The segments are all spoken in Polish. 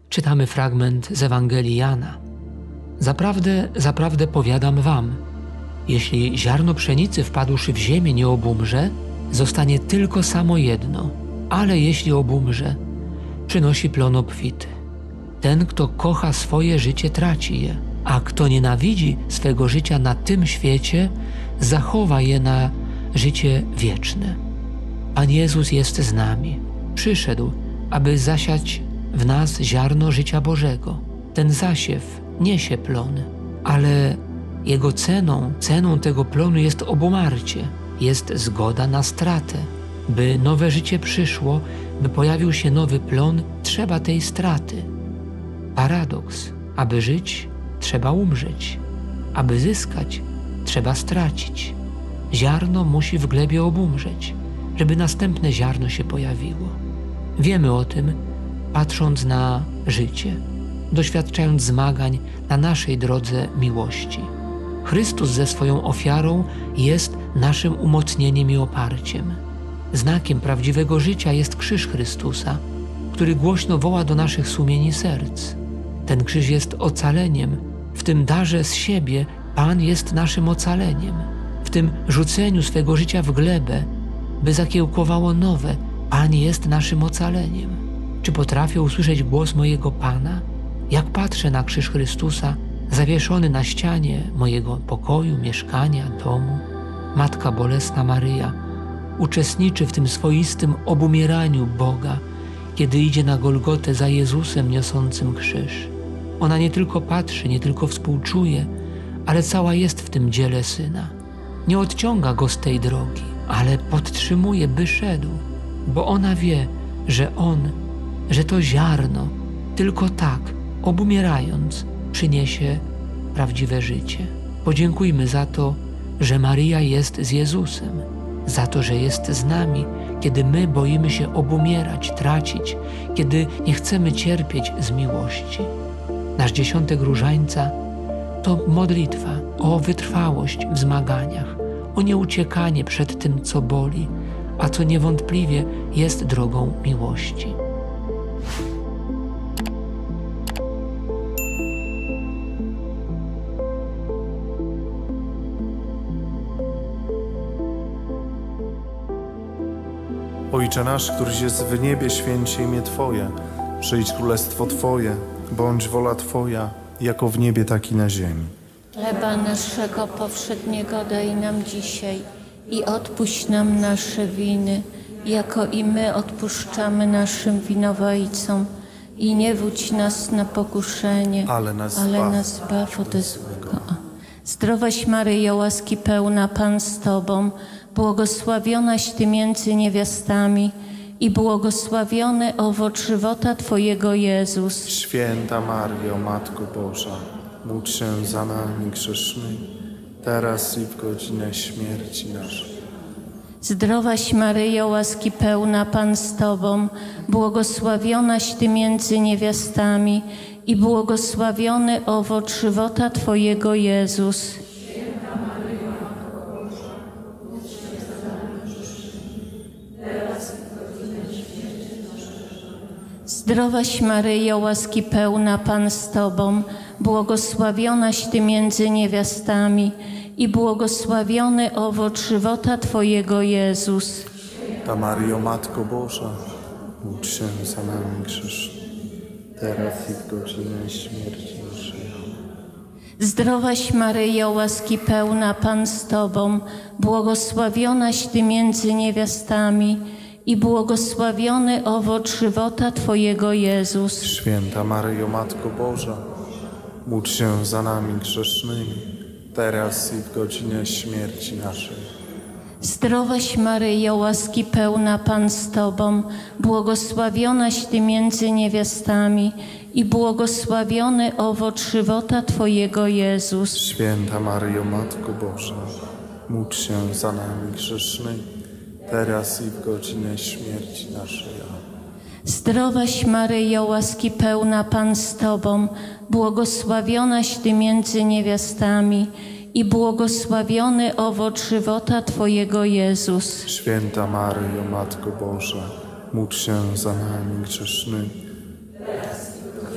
Czytamy fragment z Ewangelii Jana. Zaprawdę, zaprawdę powiadam wam, jeśli ziarno pszenicy wpadłszy w ziemię nie obumrze, zostanie tylko samo jedno, ale jeśli obumrze, przynosi plon obfity. Ten, kto kocha swoje życie, traci je, a kto nienawidzi swego życia na tym świecie, zachowa je na życie wieczne. Pan Jezus jest z nami. Przyszedł, aby zasiać w nas ziarno życia Bożego. Ten zasiew niesie plony, ale jego ceną tego plonu jest obumarcie, jest zgoda na stratę. By nowe życie przyszło, by pojawił się nowy plon, trzeba tej straty. Paradoks. Aby żyć, trzeba umrzeć. Aby zyskać, trzeba stracić. Ziarno musi w glebie obumrzeć, żeby następne ziarno się pojawiło. Wiemy o tym, patrząc na życie, doświadczając zmagań na naszej drodze miłości. Chrystus ze swoją ofiarą jest naszym umocnieniem i oparciem. Znakiem prawdziwego życia jest krzyż Chrystusa, który głośno woła do naszych sumień i serc. Ten krzyż jest ocaleniem. W tym darze z siebie Pan jest naszym ocaleniem. W tym rzuceniu swego życia w glebę, by zakiełkowało nowe, Pan jest naszym ocaleniem. Czy potrafię usłyszeć głos mojego Pana? Jak patrzę na krzyż Chrystusa, zawieszony na ścianie mojego pokoju, mieszkania, domu, Matka Bolesna Maryja uczestniczy w tym swoistym obumieraniu Boga, kiedy idzie na Golgotę za Jezusem niosącym krzyż. Ona nie tylko patrzy, nie tylko współczuje, ale cała jest w tym dziele Syna. Nie odciąga Go z tej drogi, ale podtrzymuje, by szedł, bo ona wie, że to ziarno tylko tak, obumierając, przyniesie prawdziwe życie. Podziękujmy za to, że Maryja jest z Jezusem, za to, że jest z nami, kiedy my boimy się obumierać, tracić, kiedy nie chcemy cierpieć z miłości. Nasz dziesiątek różańca to modlitwa o wytrwałość w zmaganiach, o nieuciekanie przed tym, co boli, a co niewątpliwie jest drogą miłości. Ojcze nasz, któryś jest w niebie, święć się imię Twoje. Przyjdź królestwo Twoje, bądź wola Twoja, jako w niebie, tak i na ziemi. Chleba naszego powszedniego daj nam dzisiaj i odpuść nam nasze winy, jako i my odpuszczamy naszym winowajcom. I nie wódź nas na pokuszenie, ale nas zbaw ode złego. Zdrowaś Maryjo, łaski pełna, Pan z Tobą, błogosławionaś Ty między niewiastami i błogosławiony owoc żywota Twojego, Jezus. Święta Maryjo, Matko Boża, módl się za nami grzesznymi, teraz i w godzinę śmierci naszej. Zdrowaś Maryjo, łaski pełna, Pan z Tobą, błogosławionaś Ty między niewiastami i błogosławiony owoc żywota Twojego, Jezus. Zdrowaś Maryjo, łaski pełna, Pan z Tobą, błogosławionaś Ty między niewiastami i błogosławiony owoc żywota Twojego, Jezus. Ta Maryjo, Matko Boża, módl się za nami grzesznymi, teraz i w godzinę śmierci naszej. Zdrowaś Maryjo, łaski pełna, Pan z Tobą, błogosławionaś Ty między niewiastami i błogosławiony owoc żywota Twojego, Jezus. Święta Maryjo, Matko Boża, módl się za nami grzesznymi, teraz i w godzinę śmierci naszej. Zdrowaś Maryjo, łaski pełna, Pan z Tobą, błogosławionaś Ty między niewiastami i błogosławiony owoc żywota Twojego, Jezus. Święta Maryjo, Matko Boża, módl się za nami grzesznymi, teraz i w godzinę śmierci naszej. Zdrowaś Maryjo, łaski pełna, Pan z Tobą, błogosławionaś Ty między niewiastami i błogosławiony owoc żywota Twojego, Jezus. Święta Maryjo, Matko Boża, módl się za nami grzesznymi, teraz i w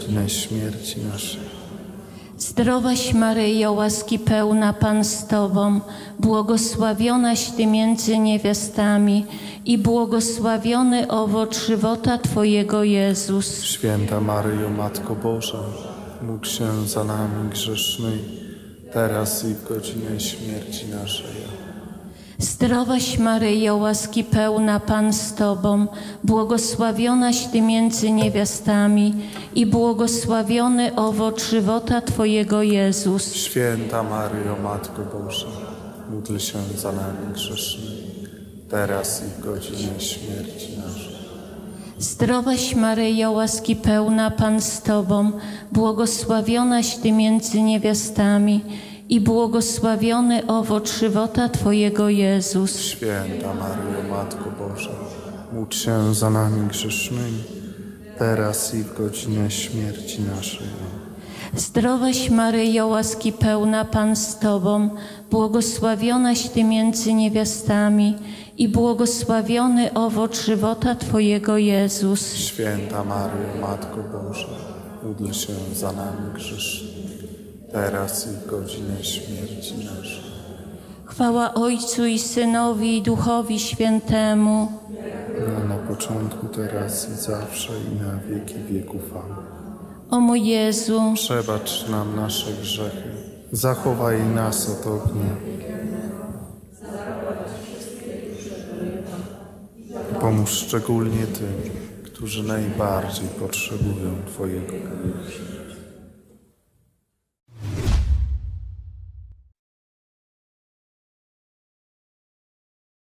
godzinę śmierci naszej. Zdrowaś Maryjo, łaski pełna, Pan z Tobą, błogosławionaś Ty między niewiastami i błogosławiony owoc żywota Twojego, Jezus. Święta Maryjo, Matko Boża, módl się za nami grzesznymi, teraz i w godzinę śmierci naszej. Zdrowaś Maryjo, łaski pełna, Pan z Tobą, błogosławionaś Ty między niewiastami i błogosławiony owoc żywota Twojego, Jezus. Święta Maryjo, Matko Boża, módl się za nami grzesznymi, teraz i w godzinę śmierci naszej. Zdrowaś Maryjo, łaski pełna, Pan z Tobą, błogosławionaś Ty między niewiastami i błogosławiony owoc żywota Twojego, Jezus. Święta Maryjo, Matko Boża, módl się za nami grzesznymi, teraz i w godzinę śmierci naszej. Zdrowaś Maryjo, łaski pełna, Pan z Tobą, błogosławionaś Ty między niewiastami i błogosławiony owoc żywota Twojego, Jezus. Święta Maryjo, Matko Boża, módl się za nami grzesznymi, teraz i w godzinę śmierci naszej. Chwała Ojcu i Synowi i Duchowi Świętemu. No, na początku, teraz i zawsze i na wieki wieków. Amen. O mój Jezu, Przebacz nam nasze grzechy, zachowaj nas od ognia. Pomóż szczególnie tym, którzy najbardziej potrzebują Twojego miłosierdzia.